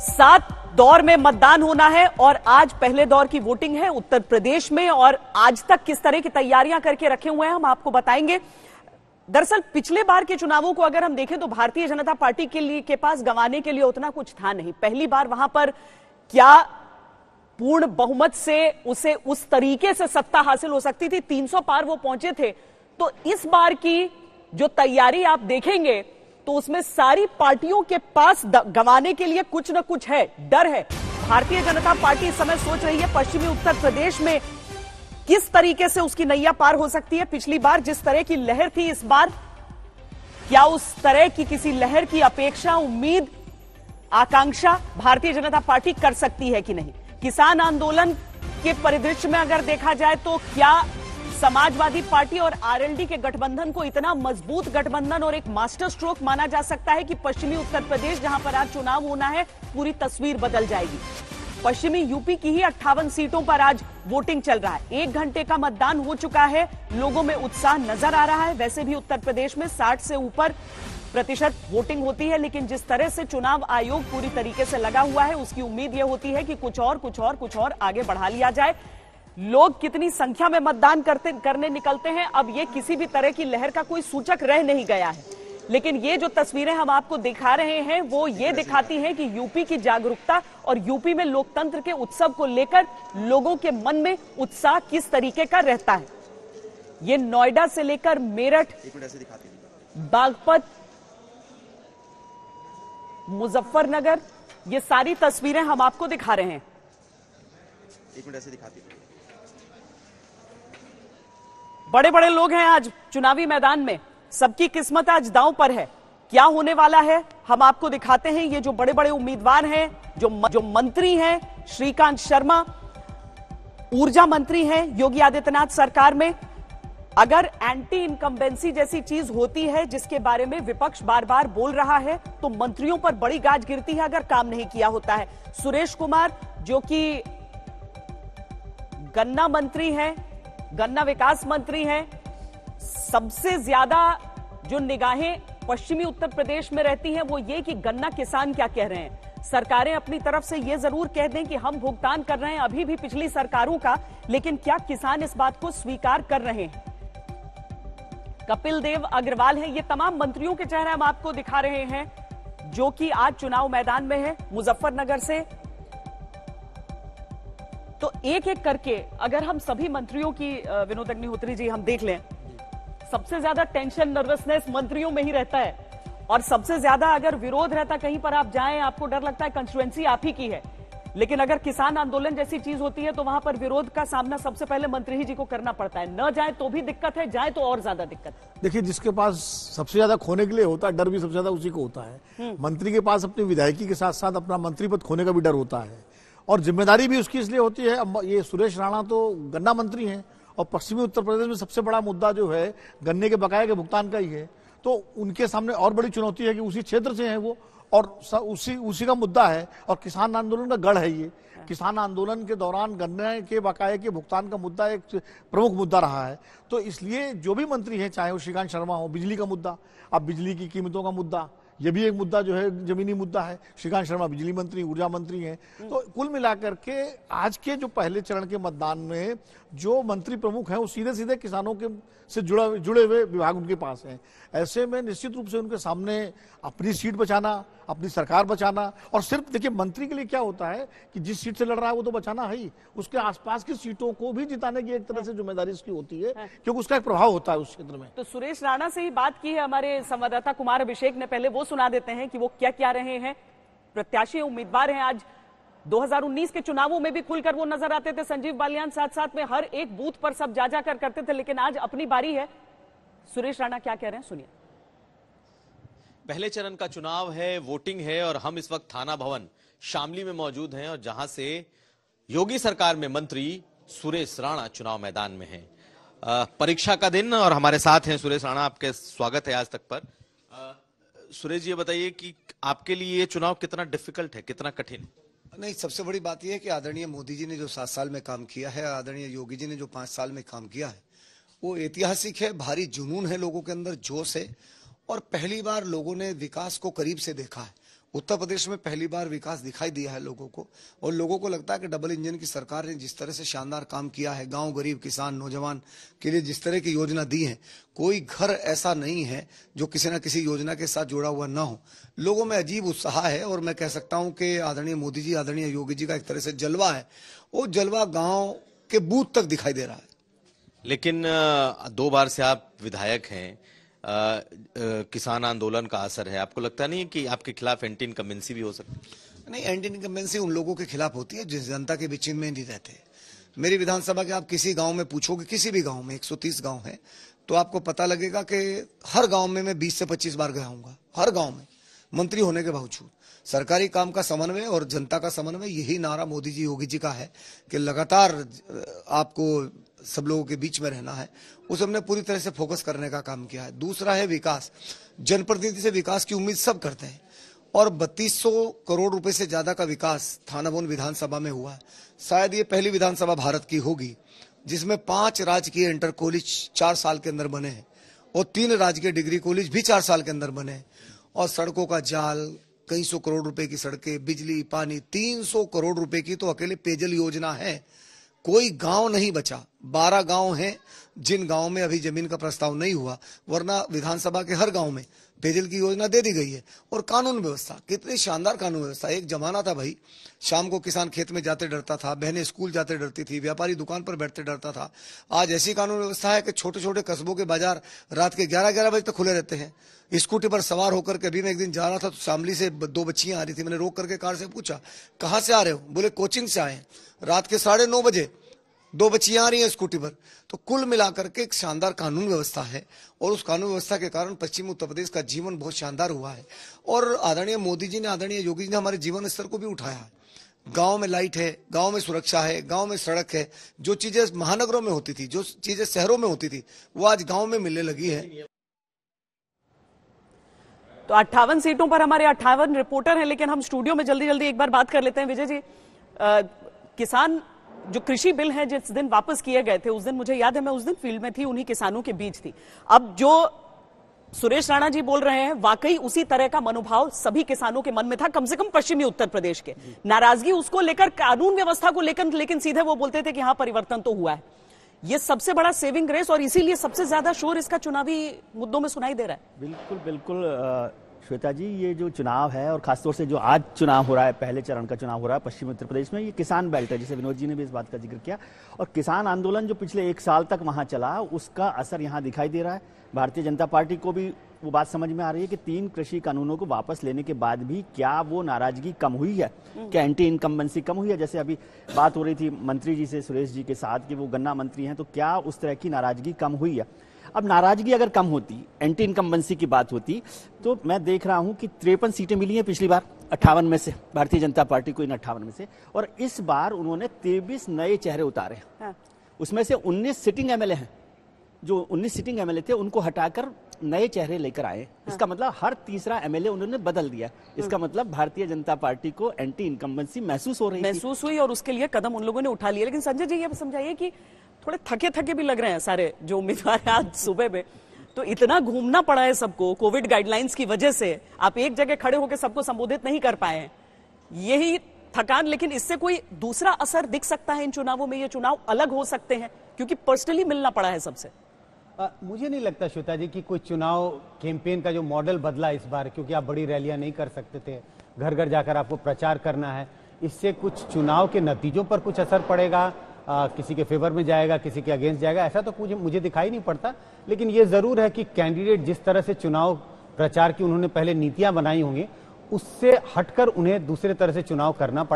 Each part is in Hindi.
7 दौर में मतदान होना है और आज पहले दौर की वोटिंग है उत्तर प्रदेश में। और आज तक किस तरह की तैयारियां करके रखे हुए हैं हम आपको बताएंगे। दरअसल पिछले बार के चुनावों को अगर हम देखें तो भारतीय जनता पार्टी के पास गंवाने के लिए उतना कुछ था नहीं। पहली बार वहां पर क्या पूर्ण बहुमत से उसे उस तरीके से सत्ता हासिल हो सकती थी, 300 पार वो पहुंचे थे। तो इस बार की जो तैयारी आप देखेंगे तो उसमें सारी पार्टियों के पास गंवाने के लिए कुछ न कुछ है, डर है। भारतीय जनता पार्टी इस समय सोच रही है पश्चिमी उत्तर प्रदेश में किस तरीके से उसकी नैया पार हो सकती है। पिछली बार जिस तरह की लहर थी, इस बार क्या उस तरह की किसी लहर की अपेक्षा, उम्मीद, आकांक्षा भारतीय जनता पार्टी कर सकती है कि नहीं। किसान आंदोलन के परिदृश्य में अगर देखा जाए तो क्या समाजवादी पार्टी और आरएलडी के गठबंधन को इतना मजबूत गठबंधन और एक मास्टर स्ट्रोक माना जा सकता है कि पश्चिमी उत्तर प्रदेश जहां पर आज चुनाव होना है पूरी तस्वीर बदल जाएगी। पश्चिमी यूपी की ही 58 सीटों पर आज वोटिंग चल रहा है। 1 घंटे का मतदान हो चुका है, लोगों में उत्साह नजर आ रहा है। वैसे भी उत्तर प्रदेश में 60 से ऊपर प्रतिशत वोटिंग होती है, लेकिन जिस तरह से चुनाव आयोग पूरी तरीके से लगा हुआ है उसकी उम्मीद यह होती है कि कुछ और आगे बढ़ा लिया जाए। लोग कितनी संख्या में मतदान करने निकलते हैं, अब ये किसी भी तरह की लहर का कोई सूचक रह नहीं गया है। लेकिन ये जो तस्वीरें हम आपको दिखा रहे हैं वो ये दिखाती हैं कि यूपी की जागरूकता और यूपी में लोकतंत्र के उत्सव को लेकर लोगों के मन में उत्साह किस तरीके का रहता है। ये नोएडा से लेकर मेरठ, बागपत, मुजफ्फरनगर, ये सारी तस्वीरें हम आपको दिखा रहे हैं। एक मिनट ऐसे दिखाती हूं। बड़े बड़े लोग हैं आज चुनावी मैदान में, सबकी किस्मत आज दांव पर है। क्या होने वाला है हम आपको दिखाते हैं। ये जो बड़े बड़े उम्मीदवार हैं, जो मंत्री हैं, श्रीकांत शर्मा ऊर्जा मंत्री हैं योगी आदित्यनाथ सरकार में। अगर एंटी इनकम्बेंसी जैसी चीज होती है जिसके बारे में विपक्ष बार बार बोल रहा है तो मंत्रियों पर बड़ी गाज गिरती है अगर काम नहीं किया होता है। सुरेश कुमार जो कि गन्ना मंत्री हैं, गन्ना विकास मंत्री हैं, सबसे ज्यादा जो निगाहें पश्चिमी उत्तर प्रदेश में रहती हैं वो ये कि गन्ना किसान क्या कह रहे हैं। सरकारें अपनी तरफ से ये जरूर कह दें कि हम भुगतान कर रहे हैं अभी भी पिछली सरकारों का, लेकिन क्या किसान इस बात को स्वीकार कर रहे हैं। कपिल देव अग्रवाल हैं, ये तमाम मंत्रियों के चेहरे हम आपको दिखा रहे हैं जो कि आज चुनाव मैदान में है मुजफ्फरनगर से। तो एक एक करके अगर हम सभी मंत्रियों की, विनोद अग्निहोत्री जी, हम देख लें, सबसे ज्यादा टेंशन, नर्वसनेस मंत्रियों में ही रहता है। और सबसे ज्यादा अगर विरोध रहता, कहीं पर आप जाएं आपको डर लगता है कंस्टिट्यूएंसी आप ही की है। लेकिन अगर किसान आंदोलन जैसी चीज होती है तो वहां पर विरोध का सामना सबसे पहले मंत्री ही जी को करना पड़ता है। न जाए तो भी दिक्कत है, जाए तो और ज्यादा दिक्कत है। देखिए, जिसके पास सबसे ज्यादा खोने के लिए होता है, डर भी सबसे ज्यादा उसी को होता है। मंत्री के पास अपनी विधायकी के साथ साथ अपना मंत्री पद खोने का भी डर होता है और जिम्मेदारी भी उसकी इसलिए होती है। अब ये सुरेश राणा तो गन्ना मंत्री हैं और पश्चिमी उत्तर प्रदेश में सबसे बड़ा मुद्दा जो है गन्ने के बकाये के भुगतान का ही है। तो उनके सामने और बड़ी चुनौती है कि उसी क्षेत्र से हैं वो और उसी का मुद्दा है और किसान आंदोलन का गढ़ है। ये किसान आंदोलन के दौरान गन्ने के बकाये के भुगतान का मुद्दा एक प्रमुख मुद्दा रहा है। तो इसलिए जो भी मंत्री हैं, चाहे वो श्रीकांत शर्मा हो, बिजली का मुद्दा, अब बिजली की कीमतों का मुद्दा, ये भी एक मुद्दा जो है जमीनी मुद्दा है। श्रीकांत शर्मा बिजली मंत्री, ऊर्जा मंत्री हैं। तो कुल मिलाकर के आज के जो पहले चरण के मतदान में जो मंत्री प्रमुख हैं वो सीधे सीधे किसानों के से जुड़े हुए विभाग उनके पास हैं। ऐसे में निश्चित रूप से उनके सामने अपनी सीट बचाना, अपनी सरकार बचाना, और सिर्फ देखिए मंत्री के लिए क्या होता है कि जिस सीट से लड़ रहा है वो तो बचाना है ही, उसके आसपास की सीटों को भी जिताने की एक तरह से जिम्मेदारी इसकी होती है क्योंकि उसका एक प्रभाव होता है उस क्षेत्र में। तो सुरेश राणा से ही बात की है हमारे संवाददाता कुमार अभिषेक ने, पहले वो सुना देते हैं कि वो क्या क्या रहे हैं। प्रत्याशी उम्मीदवार हैं, आज 2019 के चुनावों में भी खुलकर वो नजर आते थे। संजीव बालियान साथ साथ में हर एक बूथ पर सब जा कर करते थे, लेकिन आज अपनी बारी है। सुरेश राणा क्या कह रहे हैं, सुनिए। पहले चरण का चुनाव है, वोटिंग है और हम इस वक्त थाना भवन शामली में मौजूद हैं और जहां से योगी सरकार में मंत्री सुरेश राणा चुनाव मैदान में हैं। परीक्षा का दिन और हमारे साथ हैं सुरेश राणा, आपके स्वागत है आज तक पर। सुरेश जी, ये बताइए कि आपके लिए ये चुनाव कितना डिफिकल्ट है, कितना कठिन? नहीं, सबसे बड़ी बात यह है कि आदरणीय मोदी जी ने जो 7 साल में काम किया है, आदरणीय योगी जी ने जो 5 साल में काम किया है, वो ऐतिहासिक है। भारी जुनून है लोगों के अंदर, जोश है और पहली बार लोगों ने विकास को करीब से देखा है। उत्तर प्रदेश में पहली बार विकास दिखाई दिया है लोगों को, और लोगों को लगता है कि डबल इंजन की सरकार ने जिस तरह से शानदार काम किया है, गांव, गरीब, किसान, नौजवान के लिए जिस तरह की योजना दी है, कोई घर ऐसा नहीं है जो किसी न किसी योजना के साथ जुड़ा हुआ ना हो। लोगों में अजीब उत्साह है, और मैं कह सकता हूं कि आदरणीय मोदी जी, आदरणीय योगी जी का एक तरह से जलवा है, वो जलवा गाँव के बूथ तक दिखाई दे रहा है। लेकिन 2 बार से आप विधायक हैं, किसान आंदोलन का असर है, आपको लगता नहीं है कि आपके खिलाफ एंटी इनकम्बेंसी भी हो सकती है? नहीं, एंटी इनकम्बेंसी उन लोगों के खिलाफ होती है जिस जनता के बीच में नहीं रहते। मेरी विधानसभा के आप किसी गांव में पूछोगे, किसी भी गांव में 130 गांव है, तो आपको पता लगेगा कि हर गांव में मैं 20 से 25 बार गया हूंगा। हर गांव में मंत्री होने के बावजूद सरकारी काम का समन्वय और जनता का समन्वय, यही नारा मोदी जी, योगी जी का है कि लगातार आपको सब लोगों के बीच में रहना है। उस हमने पूरी तरह से फोकस करने का काम किया है। दूसरा है विकास। जनप्रतिनिधि से विकास की उम्मीद सब करते हैं, और 3200 करोड़ रुपए से ज्यादा का विकास थाना भवन विधानसभा में हुआ है। शायद ये पहली विधानसभा भारत की होगी जिसमें 5 राजकीय इंटर कॉलेज 4 साल के अंदर बने हैं, और 3 राजकीय डिग्री कॉलेज भी 4 साल के अंदर बने हैं, और सड़कों का जाल, कई सौ करोड़ रुपए की सड़कें, बिजली, पानी, 300 करोड़ रुपए की तो अकेले पेयजल योजना है। कोई गांव नहीं बचा। 12 गांव हैं जिन गांव में अभी जमीन का प्रस्ताव नहीं हुआ, वरना विधानसभा के हर गांव में पेयजल की योजना दे दी गई है। और कानून व्यवस्था, कितनी शानदार कानून व्यवस्था। एक जमाना था भाई, शाम को किसान खेत में जाते डरता था, बहनें स्कूल जाते डरती थी, व्यापारी दुकान पर बैठते डरता था। आज ऐसी कानून व्यवस्था है कि छोटे छोटे कस्बों के बाजार रात के 11-11 बजे तक खुले रहते हैं। स्कूटी पर सवार होकर के, अभी मैं एक दिन जा रहा था तो शामली से 2 बच्चियां आ रही थी। मैंने रोक करके कार से पूछा, कहां से आ रहे हो? बोले कोचिंग से आए। रात के 9:30 बजे 2 बच्चियां आ रही हैं स्कूटी पर। तो कुल मिलाकर के एक शानदार कानून व्यवस्था है, और उस कानून व्यवस्था के कारण पश्चिमी उत्तर प्रदेश का जीवन बहुत शानदार हुआ है। और आदरणीय मोदी जी ने, आदरणीय योगी जी ने हमारे जीवन स्तर को भी उठाया है। गांव में लाइट है, गांव में सुरक्षा है, गांव में सड़क है। जो चीजें महानगरों में होती थी, जो चीजें शहरों में होती थी, वो आज गांव में मिलने लगी है। तो 58 सीटों पर हमारे 58 रिपोर्टर हैं, लेकिन हम स्टूडियो में जल्दी जल्दी एक बार बात कर लेते हैं। विजय जी, किसान जो कृषि बिल है जिस दिन वापस किए गए थे, उस दिन मुझे याद है मैं उस दिन फील्ड में थी, उन्हीं किसानों के बीच थी। अब जो सुरेश राणा जी बोल रहे हैं, वाकई उसी तरह का मनोभाव सभी किसानों के मन में था, कम से कम पश्चिमी उत्तर प्रदेश के। नाराजगी उसको लेकर, कानून व्यवस्था को लेकर, लेकिन सीधे वो बोलते थे कि हाँ परिवर्तन तो हुआ है। ये सबसे बड़ा सेविंग ग्रेस, और इसीलिए सबसे ज्यादा शोर इसका चुनावी मुद्दों में सुनाई दे रहा है। बिल्कुल बिल्कुल श्वेता जी, ये जो चुनाव है, और खासतौर से जो आज चुनाव हो रहा है, पहले चरण का चुनाव हो रहा है पश्चिमी उत्तर प्रदेश में, ये किसान बेल्ट है, जैसे विनोद जी ने भी इस बात का जिक्र किया। और किसान आंदोलन जो पिछले 1 साल तक वहां चला, उसका असर यहाँ दिखाई दे रहा है। भारतीय जनता पार्टी को भी वो बात समझ में आ रही है कि 3 कृषि कानूनों को वापस लेने के बाद भी क्या वो नाराजगी कम हुई है, क्या एंटी इनकम्बेंसी कम हुई है। जैसे अभी बात हो रही थी मंत्री जी से, सुरेश जी के साथ, कि वो गन्ना मंत्री हैं, तो क्या उस तरह की नाराजगी कम हुई है। अब नाराजगी अगर कम होती, एंटी इनकम्बेंसी की बात होती, तो मैं देख रहा हूं कि 53 सीटें मिली हैं पिछली बार 58 में से, भारतीय जनता पार्टी को इन 58 में से, और इस बार उन्होंने 23 नए चेहरे उतारे। हाँ। उसमें से 19 सिटिंग एमएलए हैं। जो 19 सिटिंग एमएलए थे उनको हटाकर नए चेहरे लेकर आए। हाँ। इसका मतलब हर तीसरा एमएलए उन्होंने बदल दिया। इसका मतलब भारतीय जनता पार्टी को एंटी इनकम्बेंसी महसूस हुई, और उसके लिए कदम उन लोगों ने उठा लिए। लेकिन संजय जी, ये समझाइए कि थोड़े थके थके भी लग रहे हैं सारे जो उम्मीदवार हैं आज सुबह में, तो इतना घूमना पड़ा है सबको कोविड गाइडलाइंस की वजह से, आप एक जगह खड़े होकर सबको संबोधित नहीं कर पाए हैं, यही थकान। लेकिन इससे कोई दूसरा असर दिख सकता है इन चुनावों में? ये चुनाव अलग हो सकते हैं क्योंकि पर्सनली मिलना पड़ा है सबसे। मुझे नहीं लगता श्वेता जी कि कोई चुनाव कैंपेन का जो मॉडल बदला इस बार, क्योंकि आप बड़ी रैलियां नहीं कर सकते थे, घर घर जाकर आपको प्रचार करना है। इससे कुछ चुनाव के नतीजों पर कुछ असर पड़ेगा, किसी के फेवर में जाएगा, किसी के अगेंस्ट जाएगा, ऐसा तो मुझे दिखाई नहीं पड़ता। लेकिन ये जरूर है कि कैंडिडेट जिस तरह से चुनाव प्रचार की उन्होंने पहले नीतियां बनाई होंगी, उससे हटकर उन्हें दूसरे तरह से चुनाव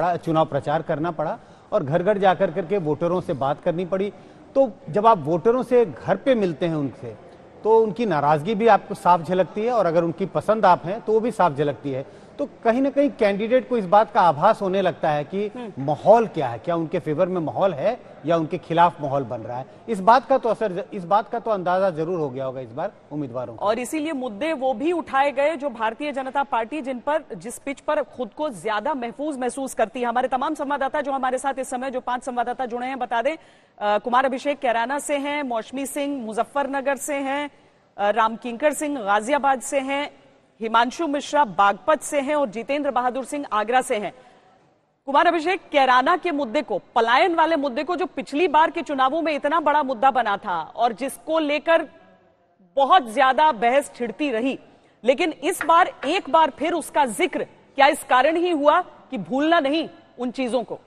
प्रचार करना पड़ा, और घर घर जाकर करके वोटरों से बात करनी पड़ी। तो जब आप वोटरों से घर पे मिलते हैं उनसे, तो उनकी नाराजगी भी आपको साफ झलकती है, और अगर उनकी पसंद आप हैं तो वो भी साफ झलकती है। तो कहीं ना कहीं कैंडिडेट को इस बात का आभास होने लगता है कि माहौल क्या है, क्या उनके फेवर में माहौल है या उनके खिलाफ माहौल बन रहा है। इस बात का तो अंदाजा जरूर हो गया होगा इस बार उम्मीदवारों को। और इसीलिए मुद्दे वो भी उठाए गए जो भारतीय जनता पार्टी जिस पिच पर खुद को ज्यादा महसूस करती है। हमारे तमाम संवाददाता जो हमारे साथ इस समय, जो 5 संवाददाता जुड़े हैं, बता दें, कुमार अभिषेक कैराना से हैं, मौसमी सिंह मुजफ्फरनगर से हैं, राम किंकर सिंह गाजियाबाद से हैं, हिमांशु मिश्रा बागपत से हैं और जितेंद्र बहादुर सिंह आगरा से हैं। कुमार अभिषेक, कैराना के मुद्दे को, पलायन वाले मुद्दे को, जो पिछली बार के चुनावों में इतना बड़ा मुद्दा बना था और जिसको लेकर बहुत ज्यादा बहस छिड़ती रही, लेकिन इस बार एक बार फिर उसका जिक्र क्या इस कारण ही हुआ कि भूलना नहीं उन चीजों को?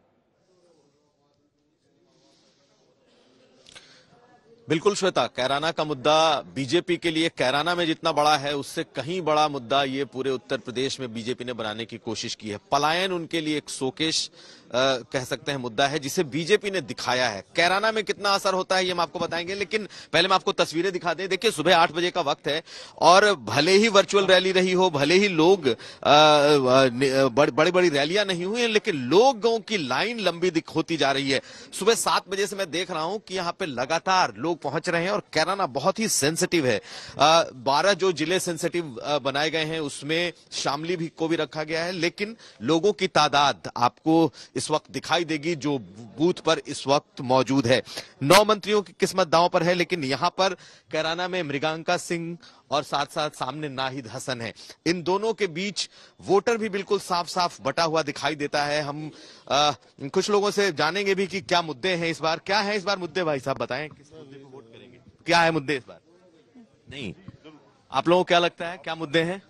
बिल्कुल श्वेता, कैराना का मुद्दा बीजेपी के लिए कैराना में जितना बड़ा है उससे कहीं बड़ा मुद्दा ये पूरे उत्तर प्रदेश में बीजेपी ने बनाने की कोशिश की है। पलायन उनके लिए एक शोकेस कह सकते हैं मुद्दा है जिसे बीजेपी ने दिखाया है। कैराना में कितना असर होता है ये हम आपको बताएंगे, लेकिन पहले मैं आपको तस्वीरें दिखा दें। देखिए, सुबह 8 बजे का वक्त है और भले ही वर्चुअल रैली रही हो, भले ही लोग बड़ी बड़ी रैलियां नहीं हुई हैं, लेकिन लोगों की लाइन लंबी होती जा रही है। सुबह 7 बजे से मैं देख रहा हूं कि यहाँ पे लगातार लोग पहुंच रहे हैं और कैराना बहुत ही सेंसिटिव है। 12 जो जिले सेंसिटिव बनाए गए हैं उसमें शामली भी को भी रखा गया है, लेकिन लोगों की तादाद आपको इस वक्त दिखाई देगी जो बूथ पर इस वक्त मौजूद है। 9 मंत्रियों की किस्मत दांव पर है, लेकिन यहां पर कैराना में मृगांका सिंह और साथ साथ सामने नाहिद हसन है। इन दोनों के बीच वोटर भी बिल्कुल साफ साफ बटा हुआ दिखाई देता है। हम कुछ लोगों से जानेंगे भी कि क्या मुद्दे हैं इस बार, क्या है इस बार मुद्दे। भाई साहब बताएं, किस मुद्दे को वोट करेंगे, क्या है मुद्दे इस बार? नहीं, आप लोगों को क्या लगता है क्या मुद्दे हैं?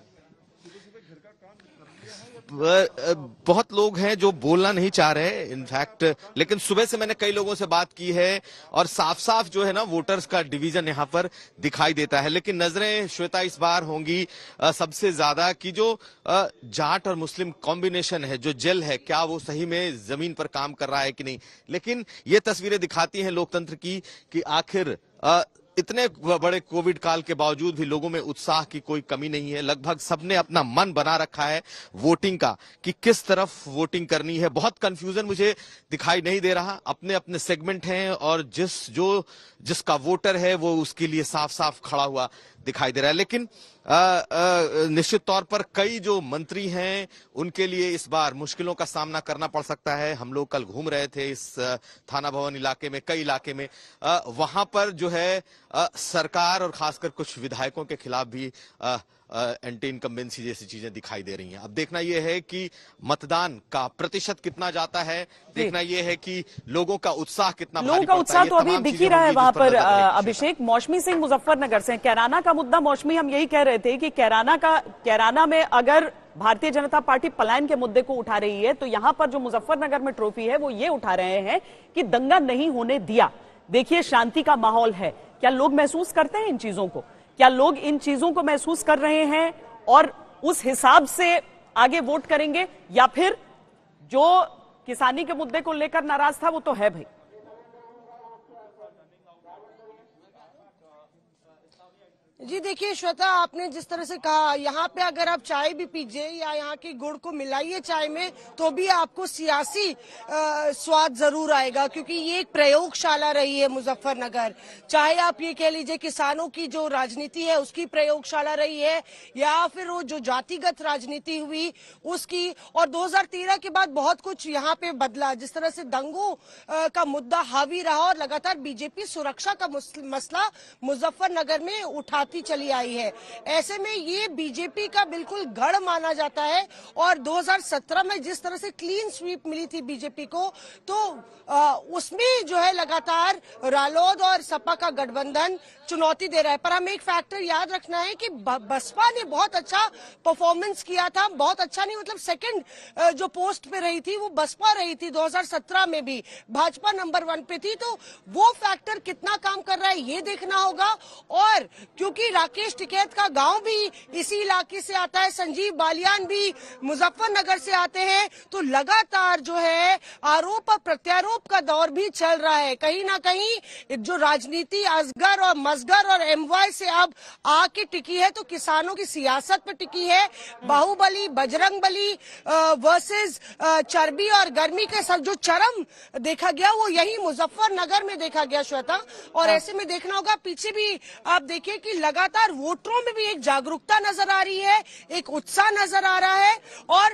बहुत लोग हैं जो बोलना नहीं चाह रहे इनफैक्ट, लेकिन सुबह से मैंने कई लोगों से बात की है और साफ साफ जो है ना वोटर्स का डिवीजन यहां पर दिखाई देता है। लेकिन नजरें श्वेता इस बार होंगी सबसे ज्यादा कि जो जाट और मुस्लिम कॉम्बिनेशन है, जो जेल है, क्या वो सही में जमीन पर काम कर रहा है कि नहीं। लेकिन ये तस्वीरें दिखाती हैं लोकतंत्र की कि आखिर इतने बड़े कोविड काल के बावजूद भी लोगों में उत्साह की कोई कमी नहीं है। लगभग सबने अपना मन बना रखा है वोटिंग का कि किस तरफ वोटिंग करनी है। बहुत कंफ्यूजन मुझे दिखाई नहीं दे रहा। अपने अपने सेगमेंट हैं और जिसका वोटर है वो उसके लिए साफ साफ खड़ा हुआ दिखाई दे रहा है। लेकिन निश्चित तौर पर कई जो मंत्री हैं उनके लिए इस बार मुश्किलों का सामना करना पड़ सकता है। हम लोग कल घूम रहे थे इस थाना भवन इलाके में, कई इलाके में, वहां पर जो है सरकार और खासकर कुछ विधायकों के खिलाफ भी एंटी इनकम्बेंसी जैसी चीजें दिखाई दे रही हैं। अब देखना यह है कि मतदान का प्रतिशत कितना जाता है, देखना यह है कि लोगों का उत्साह कितना, लोगों का उत्साह तो अभी दिख ही रहा है वहां पर। अभिषेक, मौसमी सिंह मुजफ्फरनगर से, कैराना का मुद्दा मौसमी हम यही कह रहे थे कि कैराना में अगर भारतीय जनता पार्टी पलायन के मुद्दे को उठा रही है तो यहां पर जो मुजफ्फरनगर में ट्रॉफी है वो ये उठा रहे हैं कि दंगा नहीं होने दिया। देखिए, शांति का माहौल है। क्या लोग महसूस करते हैं इन चीजों को? क्या लोग इन चीजों को महसूस कर रहे हैं और उस हिसाब से आगे वोट करेंगे, या फिर जो किसानी के मुद्दे को लेकर नाराज था वो तो है भाई? जी देखिए श्वेता, आपने जिस तरह से कहा, यहाँ पे अगर आप चाय भी पीजिए या यहाँ की गुड़ को मिलाइए चाय में तो भी आपको सियासी स्वाद जरूर आएगा, क्योंकि ये एक प्रयोगशाला रही है मुजफ्फरनगर। चाहे आप ये कह लीजिए किसानों की जो राजनीति है उसकी प्रयोगशाला रही है, या फिर वो जो जातिगत राजनीति हुई उसकी। और 2013 के बाद बहुत कुछ यहाँ पे बदला, जिस तरह से दंगों का मुद्दा हावी रहा और लगातार बीजेपी सुरक्षा का मसला मुजफ्फरनगर में उठाती चली आई है। ऐसे में ये बीजेपी का बिल्कुल गढ़ माना जाता है। और 2017 में जिस तरह से क्लीन स्वीप मिली थी बीजेपी को, तो उसमें जो है लगातार रालोद और सपा का गठबंधन चुनौती दे रहा है। पर हमें एक फैक्टर याद रखना है कि बसपा ने बहुत अच्छा परफॉर्मेंस किया था। बहुत अच्छा नहीं, मतलब सेकंड जो पोस्ट पे रही थी वो बसपा रही थी 2017 में भी, भाजपा नंबर 1 पे थी। तो वो फैक्टर कितना काम कर रहा है ये देखना होगा। और क्योंकि राकेश टिकैत का गांव भी इसी इलाके से आता है, संजीव बालियान भी मुजफ्फरनगर से आते हैं, तो लगातार जो है आरोप और प्रत्यारोप का दौर भी चल रहा है। कहीं ना कहीं जो राजनीति असगर और मसगर और एमवाई से अब आके टिकी है तो किसानों की सियासत पर टिकी है। बाहुबली बजरंगबली वर्सेस चर्बी और गर्मी के साथ जो चरम देखा गया वो यही मुजफ्फरनगर में देखा गया श्वेता। और ऐसे में देखना होगा, पीछे भी आप देखिए कि लगातार वोटरों में भी एक जागरूकता नजर आ रही है, एक उत्साह नजर आ रहा है। और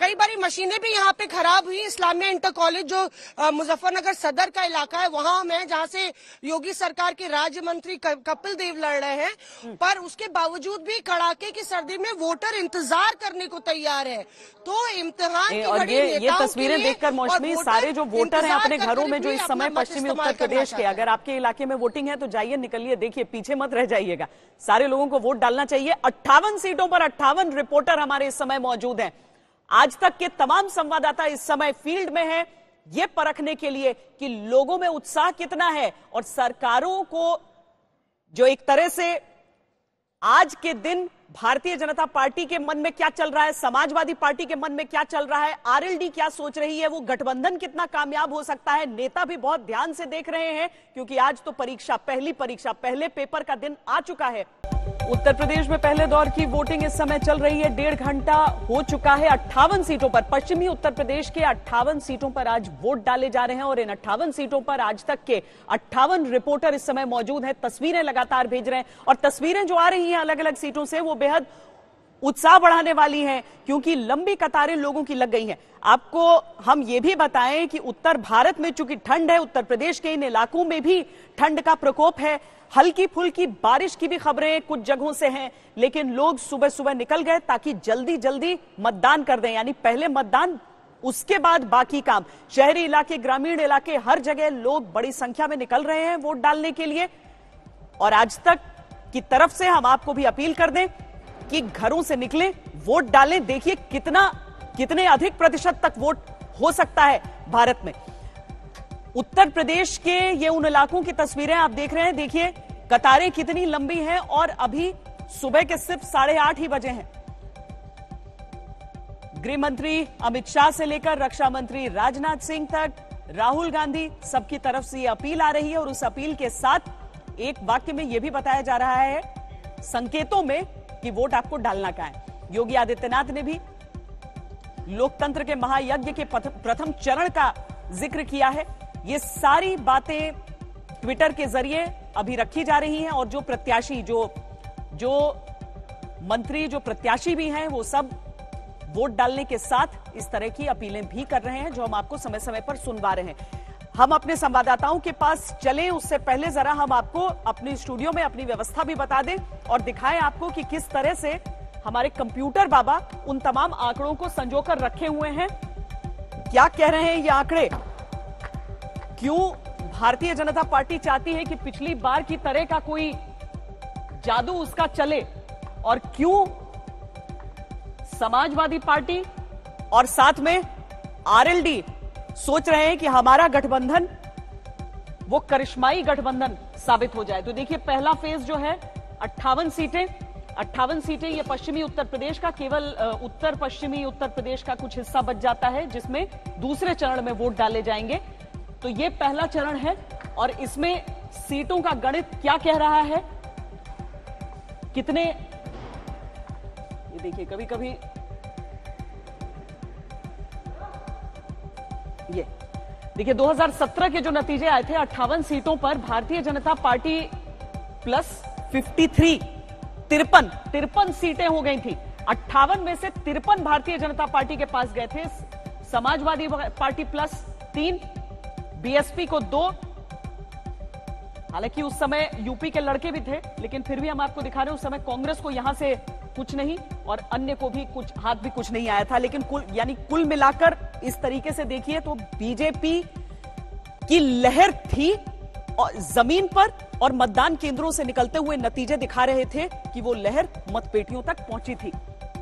कई बारी मशीनें भी यहाँ पे खराब हुई। इस्लामिया इंटर कॉलेज जो मुजफ्फरनगर सदर का इलाका है वहां में, जहाँ से योगी सरकार के राज्य मंत्री कपिल देव लड़ रहे हैं, पर उसके बावजूद भी कड़ाके की सर्दी में वोटर इंतजार करने को तैयार है। तो इम्तिहान की और घड़ी ये नेताओं तस्वीरें के लिए देखकर मौसमी, और सारे जो वोटर हैं अपने घरों में जो इस समय अपना मत पश्चिमी इस्तेमाल उत्तर प्रदेश करना के, चाहते अगर आपके इलाके में वोटिंग है तो जाइए, निकलिए, देखिए, पीछे मत रह जाइएगा। सारे लोगों को वोट डालना चाहिए। 58 सीटों पर 58 रिपोर्टर हमारे इस समय मौजूद हैं। आज तक के तमाम संवाददाता इस समय फील्ड में हैं, ये परखने के लिए कि लोगों में उत्साह कितना है और सरकारों को जो एक तरह से आज के दिन भारतीय जनता पार्टी के मन में क्या चल रहा है, समाजवादी पार्टी के मन में क्या चल रहा है, आरएलडी क्या सोच रही है, वो गठबंधन कितना कामयाब हो सकता है। नेता भी बहुत ध्यान से देख रहे हैं क्योंकि आज तो पहले पेपर का दिन आ चुका है। उत्तर प्रदेश में पहले दौर की वोटिंग इस समय चल रही है। 1.5 घंटा हो चुका है। 58 सीटों पर, पश्चिमी उत्तर प्रदेश के 58 सीटों पर आज वोट डाले जा रहे हैं और इन 58 सीटों पर आज तक के 58 रिपोर्टर इस समय मौजूद हैं, तस्वीरें लगातार भेज रहे हैं और तस्वीरें जो आ रही हैं अलग अलग सीटों से वो बेहद उत्साह बढ़ाने वाली हैं क्योंकि लंबी कतारें लोगों की लग गई हैं। आपको हम ये भी बताएं कि उत्तर भारत में चूंकि ठंड है, उत्तर प्रदेश के इन इलाकों में भी ठंड का प्रकोप है। हल्की फुल्की बारिश की भी खबरें कुछ जगहों से हैं, लेकिन लोग सुबह सुबह निकल गए ताकि जल्दी जल्दी मतदान कर दें, यानी पहले मतदान उसके बाद बाकी काम। शहरी इलाके, ग्रामीण इलाके, हर जगह लोग बड़ी संख्या में निकल रहे हैं वोट डालने के लिए। और आज तक की तरफ से हम आपको भी अपील कर दें कि घरों से निकलें, वोट डालें। देखिए कितने अधिक प्रतिशत तक वोट हो सकता है भारत में। उत्तर प्रदेश के ये उन इलाकों की तस्वीरें आप देख रहे हैं। देखिए कतारें कितनी लंबी हैं और अभी सुबह के सिर्फ 8:30 ही बजे हैं। गृह मंत्री अमित शाह से लेकर रक्षा मंत्री राजनाथ सिंह तक, राहुल गांधी, सबकी तरफ से ये अपील आ रही है और उस अपील के साथ एक वाक्य में यह भी बताया जा रहा है संकेतों में कि वोट आपको डालना कहां है। योगी आदित्यनाथ ने भी लोकतंत्र के महायज्ञ के प्रथम चरण का जिक्र किया है। ये सारी बातें ट्विटर के जरिए अभी रखी जा रही हैं और जो प्रत्याशी, जो मंत्री, जो प्रत्याशी भी हैं, वो सब वोट डालने के साथ इस तरह की अपीलें भी कर रहे हैं जो हम आपको समय समय पर सुनवा रहे हैं। हम अपने संवाददाताओं के पास चलें उससे पहले जरा हम आपको अपने स्टूडियो में अपनी व्यवस्था भी बता दें और दिखाएं आपको कि किस तरह से हमारे कंप्यूटर बाबा उन तमाम आंकड़ों को संजोकर रखे हुए हैं। क्या कह रहे हैं ये आंकड़े? क्यों भारतीय जनता पार्टी चाहती है कि पिछली बार की तरह का कोई जादू उसका चले और क्यों समाजवादी पार्टी और साथ में आरएलडी सोच रहे हैं कि हमारा गठबंधन वो करिश्माई गठबंधन साबित हो जाए। तो देखिए पहला फेज जो है 58 सीटें ये पश्चिमी उत्तर प्रदेश का, केवल उत्तर पश्चिमी उत्तर प्रदेश का कुछ हिस्सा बच जाता है जिसमें दूसरे चरण में वोट डाले जाएंगे। तो ये पहला चरण है और इसमें सीटों का गणित क्या कह रहा है, कितने, ये देखिए कभी कभी ये देखिए 2017 के जो नतीजे आए थे 58 सीटों पर भारतीय जनता पार्टी प्लस 53 सीटें हो गई थी। 58 में से 53 भारतीय जनता पार्टी के पास गए थे, समाजवादी पार्टी प्लस 3, बीएसपी को 2। हालांकि उस समय यूपी के लड़के भी थे लेकिन फिर भी हम आपको दिखा रहे हैं उस समय कांग्रेस को यहां से कुछ नहीं और अन्य को भी कुछ नहीं आया था। लेकिन कुल मिलाकर इस तरीके से देखिए तो बीजेपी की लहर थी और जमीन पर और मतदान केंद्रों से निकलते हुए नतीजे दिखा रहे थे कि वो लहर मतपेटियों तक पहुंची थी।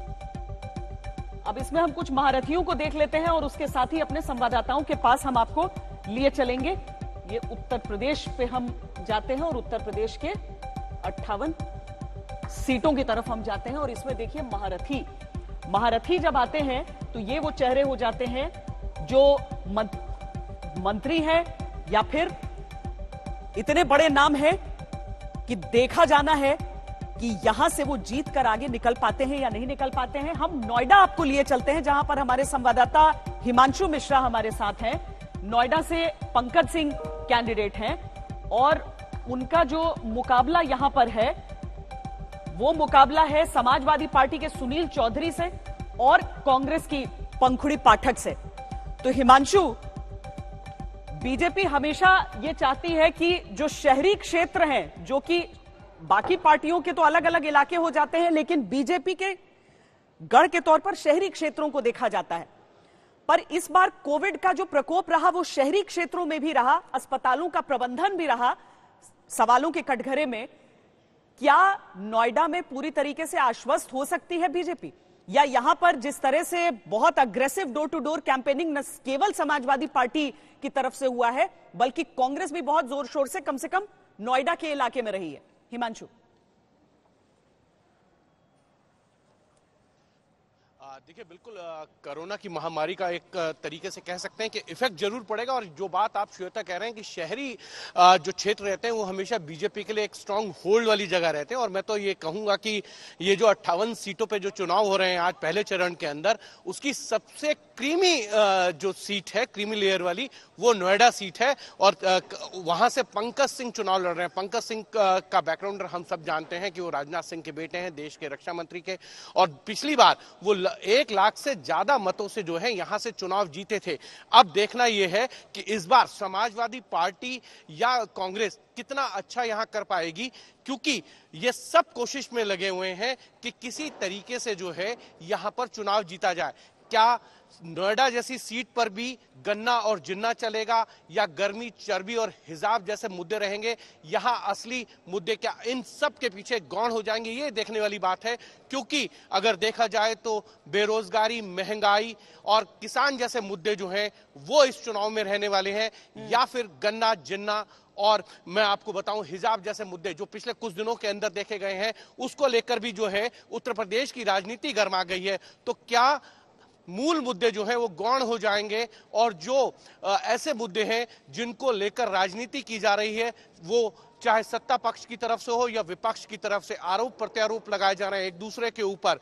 अब इसमें हम कुछ महारथियों को देख लेते हैं और उसके साथ ही अपने संवाददाताओं के पास हम आपको लिए चलेंगे। ये उत्तर प्रदेश पे हम जाते हैं और उत्तर प्रदेश के 58 सीटों की तरफ हम जाते हैं और इसमें देखिए महारथी जब आते हैं तो ये वो चेहरे हो जाते हैं जो मंत्री हैं या फिर इतने बड़े नाम हैं कि देखा जाना है कि यहां से वो जीत कर आगे निकल पाते हैं या नहीं निकल पाते हैं। हम नोएडा आपको लिए चलते हैं जहां पर हमारे संवाददाता हिमांशु मिश्रा हमारे साथ हैं। नोएडा से पंकज सिंह कैंडिडेट हैं और उनका जो मुकाबला यहां पर है वो मुकाबला है समाजवादी पार्टी के सुनील चौधरी से और कांग्रेस की पंखुड़ी पाठक से। तो हिमांशु, बीजेपी हमेशा ये चाहती है कि जो शहरी क्षेत्र हैं, जो कि बाकी पार्टियों के तो अलग अलग इलाके हो जाते हैं, लेकिन बीजेपी के गढ़ के तौर पर शहरी क्षेत्रों को देखा जाता है। पर इस बार कोविड का जो प्रकोप रहा वो शहरी क्षेत्रों में भी रहा, अस्पतालों का प्रबंधन भी रहा सवालों के कटघरे में। क्या नोएडा में पूरी तरीके से आश्वस्त हो सकती है बीजेपी, या यहां पर जिस तरह से बहुत aggressive door to door campaigning न केवल समाजवादी पार्टी की तरफ से हुआ है बल्कि कांग्रेस भी बहुत जोर शोर से कम नोएडा के इलाके में रही है? हिमांशु। देखिए, बिल्कुल कोरोना की महामारी का एक तरीके से कह सकते हैं कि इफेक्ट जरूर पड़ेगा। और जो बात आप श्वेता कह रहे हैं कि शहरी जो क्षेत्र रहते हैं वो हमेशा बीजेपी के लिए एक स्ट्रांग होल्ड वाली जगह रहते हैं। और मैं तो ये कहूंगा कि ये जो 58 सीटों पे जो चुनाव हो रहे हैं आज पहले चरण के अंदर, उसकी सबसे क्रीमी जो सीट है, क्रीमी लेयर वाली, वो नोएडा सीट है। और वहां से पंकज सिंह चुनाव लड़ रहे हैं। पंकज सिंह का बैकग्राउंड हम सब जानते हैं कि वो राजनाथ सिंह के बेटे हैं, देश के रक्षा मंत्री के। और पिछली बार वो 1 लाख से ज्यादा मतों से जो है यहां से चुनाव जीते थे। अब देखना यह है कि इस बार समाजवादी पार्टी या कांग्रेस कितना अच्छा यहां कर पाएगी, क्योंकि ये सब कोशिश में लगे हुए हैं कि किसी तरीके से जो है यहां पर चुनाव जीता जाए। क्या नोएडा जैसी सीट पर भी गन्ना और जिन्ना चलेगा, या गर्मी, चर्बी और हिजाब जैसे मुद्दे रहेंगे? यहां असली मुद्दे क्या इन सब के पीछे गौण हो जाएंगे, ये देखने वाली बात है। क्योंकि अगर देखा जाए तो बेरोजगारी, महंगाई और किसान जैसे मुद्दे जो हैं वो इस चुनाव में रहने वाले हैं, या फिर गन्ना, जिन्ना और मैं आपको बताऊं हिजाब जैसे मुद्दे जो पिछले कुछ दिनों के अंदर देखे गए हैं, उसको लेकर भी जो है उत्तर प्रदेश की राजनीति गर्मा गई है। तो क्या मूल मुद्दे जो हैं वो गौण हो जाएंगे, और जो ऐसे मुद्दे हैं जिनको लेकर राजनीति की जा रही है, वो चाहे सत्ता पक्ष की तरफ से हो या विपक्ष की तरफ से आरोप प्रत्यारोप लगाए जा रहे हैं एक दूसरे के ऊपर।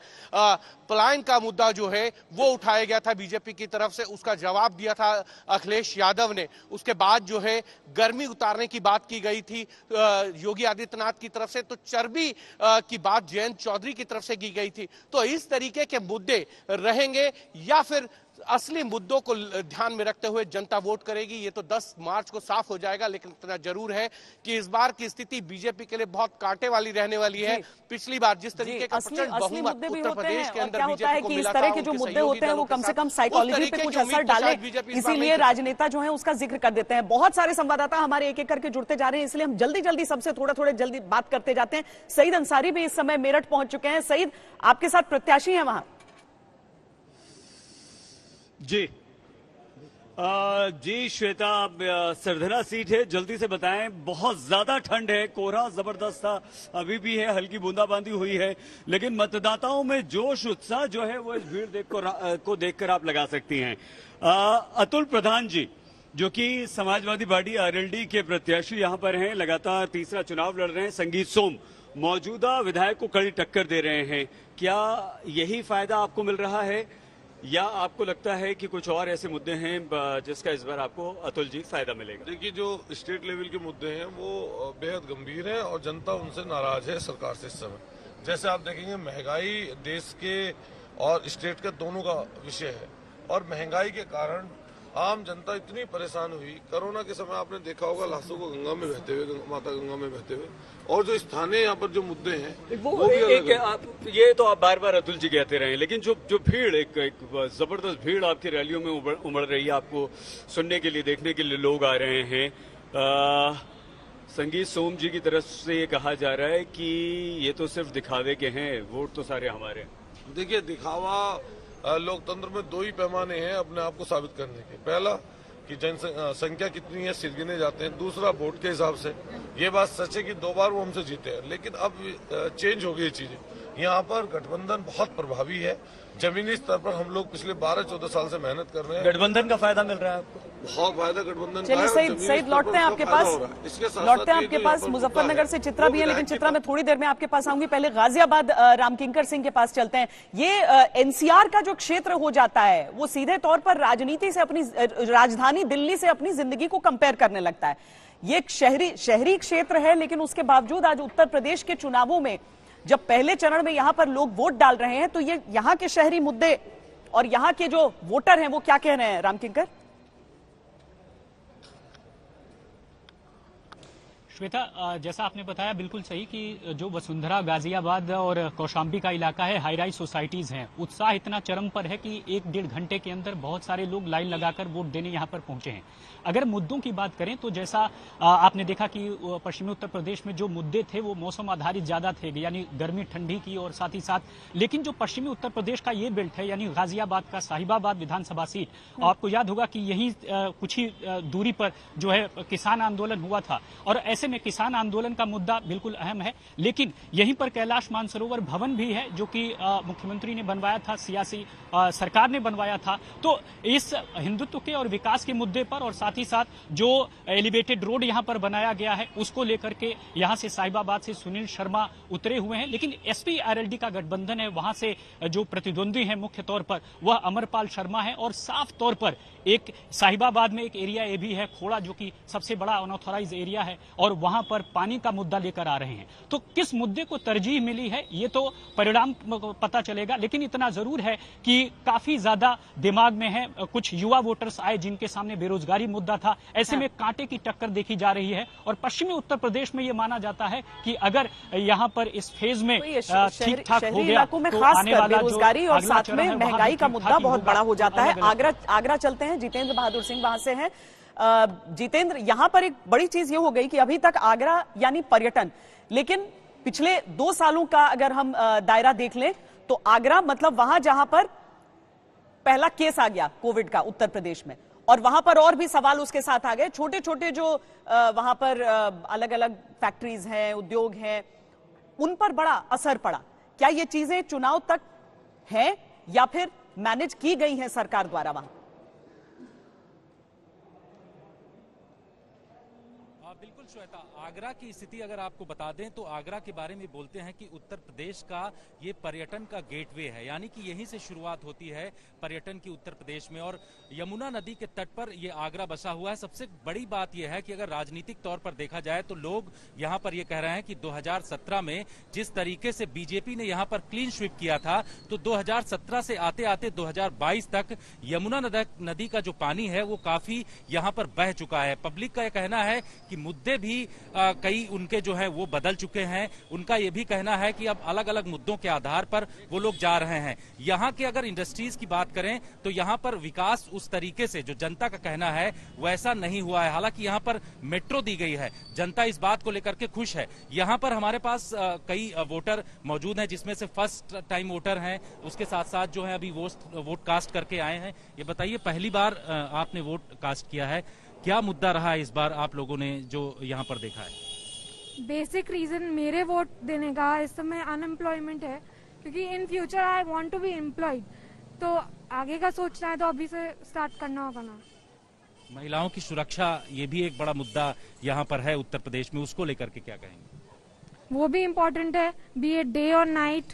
पलायन का मुद्दा जो है वो उठाया गया था बीजेपी की तरफ से, उसका जवाब दिया था अखिलेश यादव ने। उसके बाद जो है गर्मी उतारने की बात की गई थी योगी आदित्यनाथ की तरफ से, तो चर्बी की बात जयंत चौधरी की तरफ से की गई थी। तो इस तरीके के मुद्दे रहेंगे, या फिर असली मुद्दों को ध्यान में रखते हुए जनता वोट करेगी, ये तो 10 मार्च को साफ हो जाएगा। लेकिन इतना जरूर है कि इस बार की स्थिति बीजेपी के लिए बहुत कांटे वाली रहने वाली है। पिछली बार जिस तरीके का प्रचंड बहुमत उत्तर प्रदेश के अंदर बीजेपी को मिला था, इस तरह के जो मुद्दे होते हैं वो कम से कम साइकोलॉजी पे कुछ असर डाले, इसीलिए राजनेता जो है उसका जिक्र कर देते हैं। बहुत सारे संवाददाता हमारे एक एक करके जुड़ते जा रहे हैं, इसलिए हम जल्दी सबसे थोड़ा जल्दी बात करते जाते हैं। सईद अंसारी भी इस समय मेरठ पहुंच चुके हैं। सईद, आपके साथ प्रत्याशी है वहां? जी श्वेता, सरधना सीट है, जल्दी से बताएं। बहुत ज्यादा ठंड है, कोहरा जबरदस्त था, अभी भी है, हल्की बूंदाबांदी हुई है, लेकिन मतदाताओं में जोश उत्साह जो है वो इस भीड़ को देखकर आप लगा सकती हैं। अतुल प्रधान जी, जो कि समाजवादी पार्टी आरएलडी के प्रत्याशी यहां पर हैं, लगातार तीसरा चुनाव लड़ रहे हैं। संगीत सोम मौजूदा विधायक को कड़ी टक्कर दे रहे हैं। क्या यही फायदा आपको मिल रहा है, या आपको लगता है कि कुछ और ऐसे मुद्दे हैं जिसका इस बार आपको अतुल जी फायदा मिलेगा? देखिए, जो स्टेट लेवल के मुद्दे हैं वो बेहद गंभीर हैं और जनता उनसे नाराज है सरकार से इस समय। जैसे आप देखेंगे, महंगाई देश के और स्टेट के दोनों का विषय है, और महंगाई के कारण आम जनता इतनी परेशान हुई। कोरोना के समय आपने देखा होगा लाशों को गंगा में बहते हुए, माता गंगा में बहते हुए, और जो स्थानीय यहाँ पर जो मुद्दे हैं वो भी ये तो आप बार बार अतुल जी कहते रहे, लेकिन जो भीड़ एक जबरदस्त भीड़ आपकी रैलियों में उमड़ रही है, आपको सुनने के लिए, देखने के लिए लोग आ रहे हैं। संगीत सोम जी की तरफ से ये कहा जा रहा है कि ये तो सिर्फ दिखावे के हैं, वोट तो सारे हमारे हैं। देखिए, दिखावा लोकतंत्र में 2 ही पैमाने हैं अपने आप को साबित करने के। पहला कि जनसंख्या कितनी है सिर गिने जाते हैं, दूसरा वोट के हिसाब से। ये बात सच है कि 2 बार वो हमसे जीते हैं, लेकिन अब चेंज हो गई चीजें। यहाँ पर गठबंधन बहुत प्रभावी है। जमीनी स्तर पर हम लोग पिछले 12-14 साल से मेहनत कर रहे हैं। गठबंधन का फायदा मिल रहा है आपको? बहुत फायदा गठबंधन। चलिए सईद लौटते हैं आपके पास। मुजफ्फरनगर से चित्रा भी है, लेकिन चित्रा में थोड़ी देर में आपके पास आऊंगी। पहले गाजियाबाद रामकिंकर सिंह के पास चलते हैं। ये एनसीआर का जो क्षेत्र हो जाता है वो सीधे तौर पर राजनीति से, अपनी राजधानी दिल्ली से अपनी जिंदगी को कंपेयर करने लगता है। ये एक शहरी क्षेत्र है, लेकिन उसके बावजूद आज उत्तर प्रदेश के चुनावों में जब पहले चरण में यहां पर लोग वोट डाल रहे हैं तो ये यहां के शहरी मुद्दे और यहाँ के जो वोटर हैं वो क्या कह रहे हैं, रामकिंकर? श्वेता, जैसा आपने बताया बिल्कुल सही कि जो वसुंधरा, गाजियाबाद और कौशाम्बी का इलाका है, हाई राइज सोसाइटीज हैं, उत्साह इतना चरम पर है कि 1-1.5 घंटे के अंदर बहुत सारे लोग लाइन लगाकर वोट देने यहां पर पहुंचे हैं। अगर मुद्दों की बात करें तो जैसा आपने देखा कि पश्चिमी उत्तर प्रदेश में जो मुद्दे थे वो मौसम आधारित ज्यादा थे, यानी गर्मी ठंडी की और साथ ही साथ, लेकिन जो पश्चिमी उत्तर प्रदेश का ये बेल्ट है यानी गाजियाबाद का साहिबाबाद विधानसभा सीट, आपको याद होगा कि यही कुछ ही दूरी पर जो है किसान आंदोलन हुआ था और ऐसे में किसान आंदोलन का मुद्दा बिल्कुल अहम है। लेकिन यहीं पर कैलाश मानसरोवर भवन भी है जो कि मुख्यमंत्री ने बनवाया था, सियासी सरकार ने बनवाया था। तो इस हिंदुत्व के और विकास के मुद्दे पर और साथ ही साथ जो एलिवेटेड रोड यहां पर बनाया गया है उसको लेकर के यहां से साहिबाबाद से सुनील शर्मा उतरे हुए हैं। लेकिन एसपी आरएलडी का गठबंधन है, वहां से जो प्रतिद्वंदी है मुख्य तौर पर वह अमरपाल शर्मा है और साफ तौर पर एक साहिबाबाद में एक एरिया ये भी है खोड़ा, जो कि सबसे बड़ा अनऑथोराइज एरिया है और वहां पर पानी का मुद्दा लेकर आ रहे हैं। तो किस मुद्दे को तरजीह मिली है ये तो परिणाम पता चलेगा, लेकिन इतना जरूर है कि काफी ज्यादा दिमाग में है। कुछ युवा वोटर्स आए जिनके सामने बेरोजगारी मुद्दा था, ऐसे में कांटे की टक्कर देखी जा रही है और पश्चिमी उत्तर प्रदेश में ये माना जाता है कि अगर यहाँ पर इस फेज में ठीक ठाक हो गया तो आने वाला बेरोजगारी और साथ में महंगाई का मुद्दा बहुत बड़ा हो जाता है। आगरा चलते हैं, जितेंद्र बहादुर सिंह वहां से हैं। जितेंद्र, यहां पर एक बड़ी चीज ये हो गई कि अभी तक आगरा यानी पर्यटन, लेकिन पिछले 2 सालों का अगर हम दायरा देख लें तो आगरा मतलब वहां जहां पर पहला केस आ गया कोविड का उत्तर प्रदेश में, और वहां पर और भी सवाल उसके साथ आ गए। छोटे छोटे जो वहां पर अलग अलग फैक्ट्रीज हैं, उद्योग हैं, उन पर बड़ा असर पड़ा। क्या ये चीजें चुनाव तक हैं या फिर मैनेज की गई हैं सरकार द्वारा वहां? बिल्कुल श्वेता, आगरा की स्थिति अगर आपको बता दें तो आगरा के बारे में बोलते हैं कि उत्तर प्रदेश का ये पर्यटन का गेटवे है, यानी कि यहीं से शुरुआत होती है पर्यटन की उत्तर प्रदेश में और यमुना नदी के तट पर ये आगरा बसा हुआ है। सबसे बड़ी बात यह है कि अगर राजनीतिक तौर पर देखा जाए तो लोग यहाँ पर ये कह रहे हैं कि 2017 में जिस तरीके से बीजेपी ने यहाँ पर क्लीन स्वीप किया था, तो 2017 से आते आते 2022 तक यमुना नदी का जो पानी है वो काफी यहाँ पर बह चुका है। पब्लिक का यह कहना है कि मुद्दे भी कई उनके जो है वो बदल चुके हैं। उनका ये भी कहना है कि अब अलग अलग मुद्दों के आधार पर वो लोग जा रहे हैं। यहाँ के अगर इंडस्ट्रीज की बात करें तो यहाँ पर विकास उस तरीके से जो जनता का कहना है वैसा नहीं हुआ है। हालांकि यहाँ पर मेट्रो दी गई है, जनता इस बात को लेकर के खुश है। यहाँ पर हमारे पास कई वोटर मौजूद हैं जिसमें से फर्स्ट टाइम वोटर हैं, उसके साथ साथ जो है अभी वोट कास्ट करके आए हैं। ये बताइए, पहली बार आपने वोट कास्ट किया है, क्या मुद्दा रहा है इस बार आप लोगों ने जो यहाँ पर देखा है? बेसिक रीजन मेरे वोट देने का इस समय अनएम्प्लॉयमेंट है, क्योंकि in future I want to be employed, तो आगे का सोचना है तो अभी से स्टार्ट करना होगा ना। महिलाओं की सुरक्षा ये भी एक बड़ा मुद्दा यहाँ पर है उत्तर प्रदेश में, उसको लेकर के क्या कहेंगे? वो भी इम्पोर्टेंट है, बी ए डे और नाइट।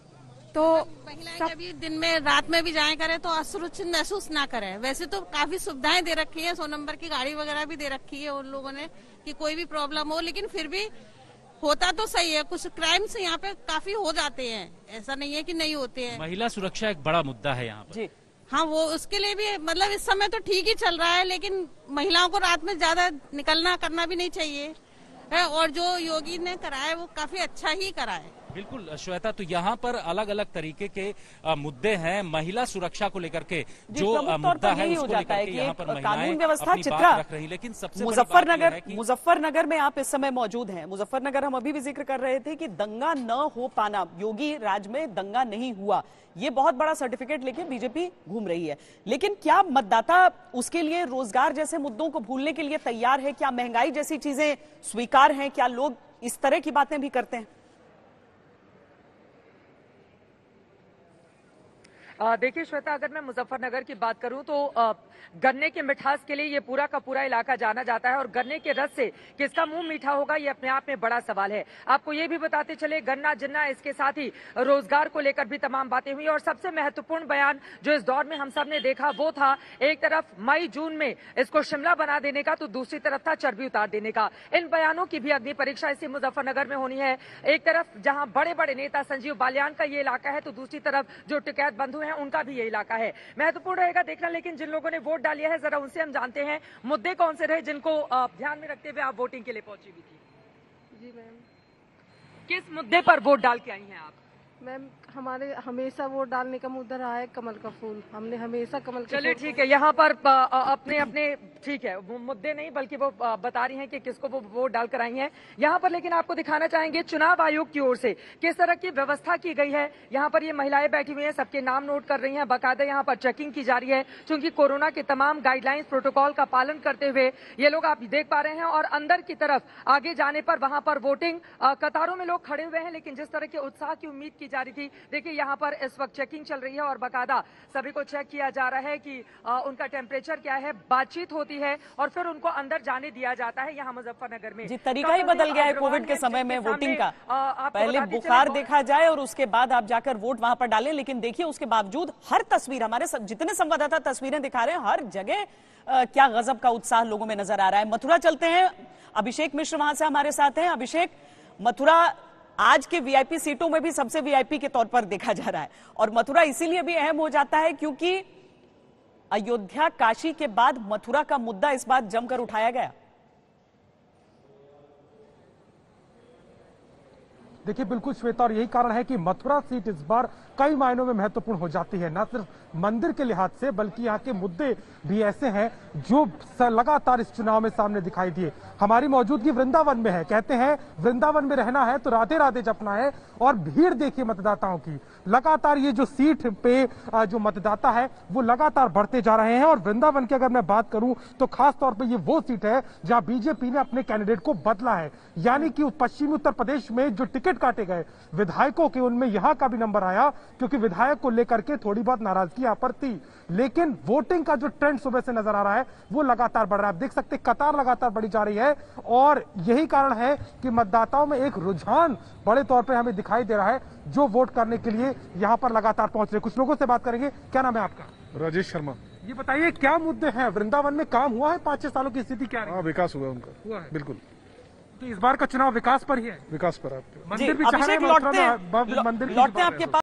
तो महिलाएं कभी दिन में रात में भी जाए करें तो असुरक्षित महसूस ना करें। वैसे तो काफी सुविधाएं दे रखी है, 100 नंबर की गाड़ी वगैरह भी दे रखी है उन लोगों ने कि कोई भी प्रॉब्लम हो, लेकिन फिर भी होता तो सही है। कुछ क्राइम्स यहाँ पे काफी हो जाते हैं, ऐसा नहीं है कि नहीं होते हैं। महिला सुरक्षा एक बड़ा मुद्दा है यहाँ पर। हाँ, वो उसके लिए भी मतलब इस समय तो ठीक ही चल रहा है, लेकिन महिलाओं को रात में ज्यादा निकलना करना भी नहीं चाहिए है, और जो योगी ने कराया वो काफी अच्छा ही कराया। बिल्कुल श्वेता, तो यहाँ पर अलग अलग तरीके के मुद्दे हैं महिला सुरक्षा को लेकर के। जो मुद्दा है उसको लेकर के यहाँ पर कानून व्यवस्था चित्रा रख रही, लेकिन सबसे मुजफ्फरनगर में आप इस समय मौजूद हैं। मुजफ्फरनगर हम अभी भी जिक्र कर रहे थे कि दंगा न हो पाना, योगी राज में दंगा नहीं हुआ, ये बहुत बड़ा सर्टिफिकेट लेके बीजेपी घूम रही है। लेकिन क्या मतदाता उसके लिए रोजगार जैसे मुद्दों को भूलने के लिए तैयार है? क्या महंगाई जैसी चीजें स्वीकार हैं? क्या लोग इस तरह की बातें भी करते हैं? देखिए श्वेता, अगर मैं मुजफ्फरनगर की बात करूं तो गन्ने के मिठास के लिए ये पूरा का पूरा इलाका जाना जाता है, और गन्ने के रस से किसका मुंह मीठा होगा ये अपने आप में बड़ा सवाल है। आपको ये भी बताते चले, गन्ना जिन्ना, इसके साथ ही रोजगार को लेकर भी तमाम बातें हुई, और सबसे महत्वपूर्ण बयान जो इस दौर में हम सब ने देखा वो था, एक तरफ मई जून में इसको शिमला बना देने का, तो दूसरी तरफ था चर्बी उतार देने का। इन बयानों की भी अग्नि परीक्षा इसी मुजफ्फरनगर में होनी है। एक तरफ जहां बड़े बड़े नेता, संजीव बालियान का ये इलाका है, तो दूसरी तरफ जो टिकैत बंधु हैं उनका भी ये इलाका है। महत्वपूर्ण रहेगा देखना, लेकिन जिन लोगों ने वोट डालिया है जरा उनसे हम जानते हैं मुद्दे कौन से रहे जिनको ध्यान में रखते हुए आप वोटिंग के लिए पहुंची हुई थी। जी मैम। किस मुद्दे पर वोट डाल के आई हैं आप? मैम हमारे हमेशा वोट डालने का मुद्दा रहा है कमल का फूल, हमने हमेशा कमल का चलिए फूल। ठीक है, यहाँ पर अपने अपने ठीक है वो मुद्दे नहीं बल्कि वो बता रही हैं कि किसको वो वोट डालकर आई हैं यहाँ पर। लेकिन आपको दिखाना चाहेंगे चुनाव आयोग की ओर से किस तरह की व्यवस्था की गई है। यहाँ पर ये महिलाएं बैठी हुई हैं, सबके नाम नोट कर रही हैं, बाकायदा यहाँ पर चेकिंग की जा रही है क्योंकि कोरोना के तमाम गाइडलाइंस प्रोटोकॉल का पालन करते हुए ये लोग आप देख पा रहे हैं। और अंदर की तरफ आगे जाने पर वहां पर वोटिंग कतारों में लोग खड़े हुए हैं, लेकिन जिस तरह के उत्साह की उम्मीद की जा रही थी, देखिए यहाँ पर इस वक्त चेकिंग चल रही है और बाकायदा सभी को चेक किया जा रहा है कि उनका टेम्परेचर क्या है, बातचीत होती है और फिर उनको अंदर जाने दिया जाता है। यहाँ मुजफ्फरनगर में जी तरीका ही बदल गया है कोविड के समय में वोटिंग का। पहले बुखार देखा जाए और उसके बाद आप जाकर वोट वहां पर डालें, लेकिन देखिए उसके बावजूद हर तस्वीर, हमारे जितने संवाददाता तस्वीरें दिखा रहे हैं, हर जगह क्या गजब का उत्साह लोगों में नजर आ रहा है। मथुरा चलते हैं, अभिषेक मिश्र वहां से हमारे साथ हैं। अभिषेक, मथुरा आज के वीआईपी सीटों में भी सबसे वीआईपी के तौर पर देखा जा रहा है और मथुरा इसीलिए भी अहम हो जाता है क्योंकि अयोध्या काशी के बाद मथुरा का मुद्दा इस बार जमकर उठाया गया। देखिए बिल्कुल श्वेता, और यही कारण है कि मथुरा सीट इस बार कई मायनों में महत्वपूर्ण हो जाती है, न सिर्फ मंदिर के लिहाज से बल्कि यहाँ के मुद्दे भी ऐसे हैं जो लगातार इस चुनाव में सामने दिखाई दिए। हमारी मौजूदगी वृंदावन में है, कहते हैं वृंदावन में रहना है तो राधे राधे जपना है, और भीड़ देखिए मतदाताओं की। लगातार ये जो सीट पे जो मतदाता है वो लगातार बढ़ते जा रहे हैं। और वृंदावन की अगर मैं बात करूं तो खास तौर पर ये वो सीट है जहां बीजेपी ने अपने कैंडिडेट को बदला है, यानी कि पश्चिमी उत्तर प्रदेश में जो टिकट काटे गए विधायकों के उनमें यहाँ का भी नंबर आया, क्योंकि विधायक को लेकर के थोड़ी बहुत नाराजगी यहाँ पर थी। लेकिन वोटिंग का जो ट्रेंड सुबह से नजर आ रहा है वो लगातार बढ़ रहा है। आप देख सकते हैं कतार लगातार बढ़ी जा रही है और यही कारण है कि मतदाताओं में एक रुझान बड़े तौर पे हमें दिखाई दे रहा है जो वोट करने के लिए यहाँ पर लगातार पहुंच रहे। कुछ लोगों से बात करेंगे। क्या नाम है आपका? राजेश शर्मा। ये बताइए क्या मुद्दे हैं? वृंदावन में काम हुआ है 5-6 सालों की स्थिति क्या है? विकास हुआ उनका, हुआ है बिल्कुल। तो इस बार का चुनाव विकास पर ही है। विकास पर आपके मंदिर भी चाह रहे हैं, लौटते हैं आपके पास।